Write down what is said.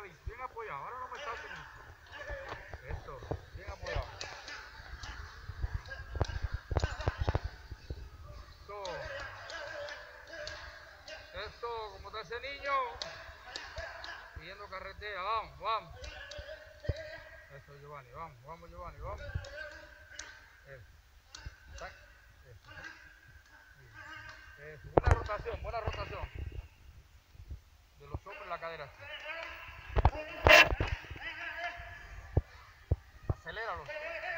David, bien apoyado. Ahora no me saltes mucho. Eso, bien apoyado. Eso, como está ese niño. Siguiendo carretera, vamos, vamos. Eso, Giovanni, vamos, vamos, Giovanni, vamos. Eso. Eso. Eso. Buena rotación. De los hombros en la cadera. Aceléralo.